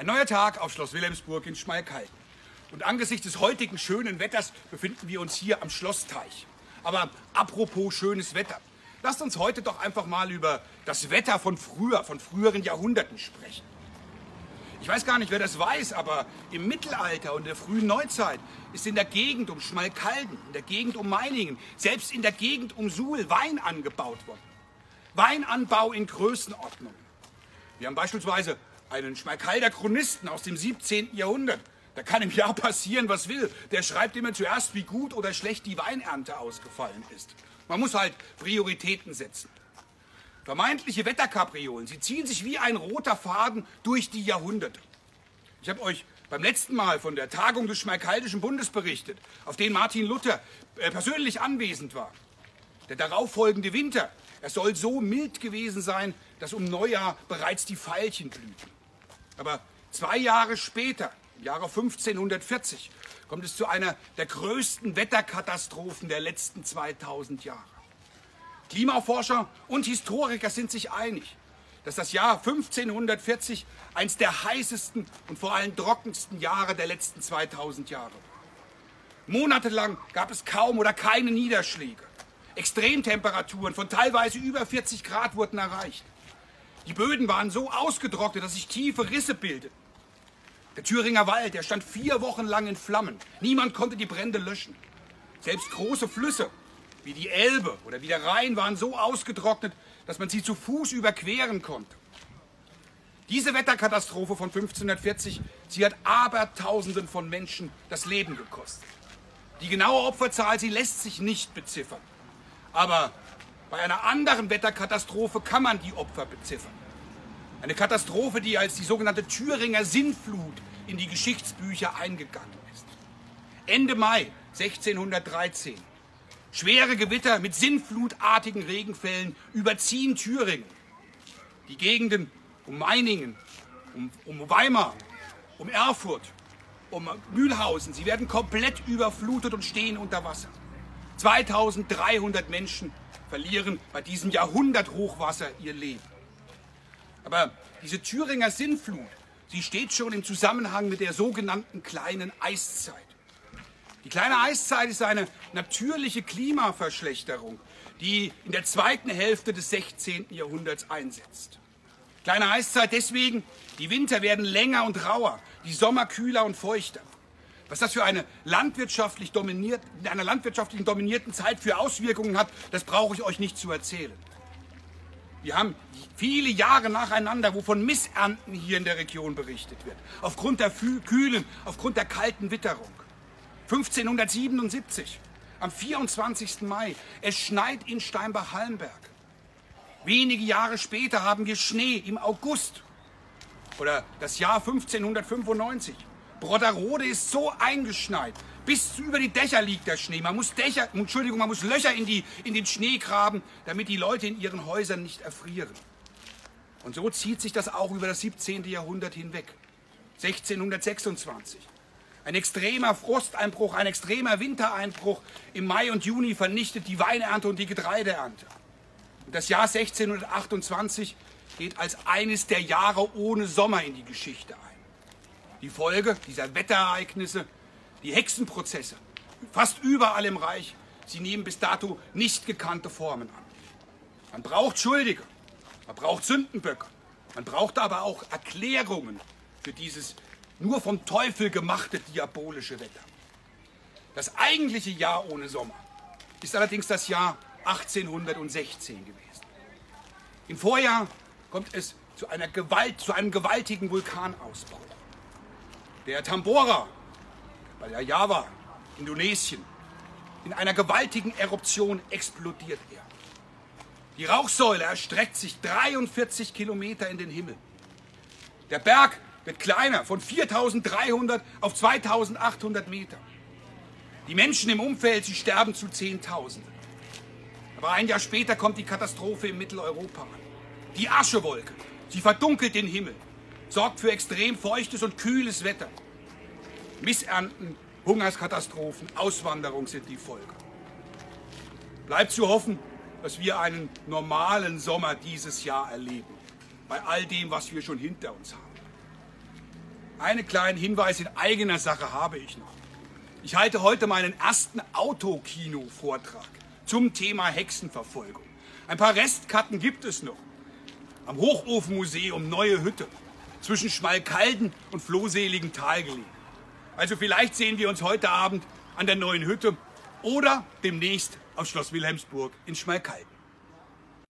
Ein neuer Tag auf Schloss Wilhelmsburg in Schmalkalden. Und angesichts des heutigen schönen Wetters befinden wir uns hier am Schlossteich. Aber apropos schönes Wetter, lasst uns heute doch einfach mal über das Wetter von früher, von früheren Jahrhunderten sprechen. Ich weiß gar nicht, wer das weiß, aber im Mittelalter und der frühen Neuzeit ist in der Gegend um Schmalkalden, in der Gegend um Meiningen, selbst in der Gegend um Suhl Wein angebaut worden. Weinanbau in Größenordnung. Wir haben beispielsweise einen Schmalkalder Chronisten aus dem 17. Jahrhundert. Da kann im Jahr passieren, was will. Der schreibt immer zuerst, wie gut oder schlecht die Weinernte ausgefallen ist. Man muss halt Prioritäten setzen. Vermeintliche Wetterkapriolen, sie ziehen sich wie ein roter Faden durch die Jahrhunderte. Ich habe euch beim letzten Mal von der Tagung des Schmalkaldischen Bundes berichtet, auf den Martin Luther persönlich anwesend war. Der darauffolgende Winter, er soll so mild gewesen sein, dass um Neujahr bereits die Veilchen blühten. Aber 2 Jahre später, im Jahre 1540, kommt es zu einer der größten Wetterkatastrophen der letzten 2000 Jahre. Klimaforscher und Historiker sind sich einig, dass das Jahr 1540 eines der heißesten und vor allem trockensten Jahre der letzten 2000 Jahre war. Monatelang gab es kaum oder keine Niederschläge. Extremtemperaturen von teilweise über 40 Grad wurden erreicht. Die Böden waren so ausgetrocknet, dass sich tiefe Risse bildeten. Der Thüringer Wald, der stand 4 Wochen lang in Flammen. Niemand konnte die Brände löschen. Selbst große Flüsse wie die Elbe oder wie der Rhein waren so ausgetrocknet, dass man sie zu Fuß überqueren konnte. Diese Wetterkatastrophe von 1540, sie hat Abertausenden von Menschen das Leben gekostet. Die genaue Opferzahl, sie lässt sich nicht beziffern. Aber bei einer anderen Wetterkatastrophe kann man die Opfer beziffern. Eine Katastrophe, die als die sogenannte Thüringer Sintflut in die Geschichtsbücher eingegangen ist. Ende Mai 1613. Schwere Gewitter mit sinnflutartigen Regenfällen überziehen Thüringen. Die Gegenden um Meiningen, um Weimar, um Erfurt, um Mühlhausen, sie werden komplett überflutet und stehen unter Wasser. 2300 Menschen verlieren bei diesem Jahrhunderthochwasser ihr Leben. Aber diese Thüringer Sintflut, sie steht schon im Zusammenhang mit der sogenannten kleinen Eiszeit. Die kleine Eiszeit ist eine natürliche Klimaverschlechterung, die in der zweiten Hälfte des 16. Jahrhunderts einsetzt. Kleine Eiszeit deswegen, die Winter werden länger und rauer, die Sommer kühler und feuchter. Was das für eine in einer landwirtschaftlich dominierten Zeit für Auswirkungen hat, das brauche ich euch nicht zu erzählen. Wir haben viele Jahre nacheinander, wo von Missernten hier in der Region berichtet wird. Aufgrund der kühlen, aufgrund der kalten Witterung. 1577, am 24. Mai, es schneit in Steinbach-Hallenberg. Wenige Jahre später haben wir Schnee im August. Oder das Jahr 1595. Brodderode ist so eingeschneit, bis über die Dächer liegt der Schnee. Man muss Löcher in den Schnee graben, damit die Leute in ihren Häusern nicht erfrieren. Und so zieht sich das auch über das 17. Jahrhundert hinweg. 1626. Ein extremer Frosteinbruch, ein extremer Wintereinbruch im Mai und Juni vernichtet die Weinernte und die Getreideernte. Und das Jahr 1628 geht als eines der Jahre ohne Sommer in die Geschichte ein. Die Folge dieser Wetterereignisse, die Hexenprozesse, fast überall im Reich, sie nehmen bis dato nicht gekannte Formen an. Man braucht Schuldige, man braucht Sündenböcke, man braucht aber auch Erklärungen für dieses nur vom Teufel gemachte diabolische Wetter. Das eigentliche Jahr ohne Sommer ist allerdings das Jahr 1816 gewesen. Im Vorjahr kommt es zu einem gewaltigen Vulkanausbruch. Der Tambora bei der Java, Indonesien, in einer gewaltigen Eruption explodiert er. Die Rauchsäule erstreckt sich 43 Kilometer in den Himmel. Der Berg wird kleiner, von 4.300 auf 2.800 Meter. Die Menschen im Umfeld, sie sterben zu Zehntausenden. Aber ein Jahr später kommt die Katastrophe in Mitteleuropa an. Die Aschewolke, sie verdunkelt den Himmel, sorgt für extrem feuchtes und kühles Wetter. Missernten, Hungerskatastrophen, Auswanderung sind die Folge. Bleibt zu hoffen, dass wir einen normalen Sommer dieses Jahr erleben, bei all dem, was wir schon hinter uns haben. Einen kleinen Hinweis in eigener Sache habe ich noch. Ich halte heute meinen ersten Autokino-Vortrag zum Thema Hexenverfolgung. Ein paar Restkarten gibt es noch. Am Hochofenmuseum Neue Hütte, zwischen Schmalkalden und Flohseligenthal gelegen. Also vielleicht sehen wir uns heute Abend an der Neuen Hütte oder demnächst auf Schloss Wilhelmsburg in Schmalkalden.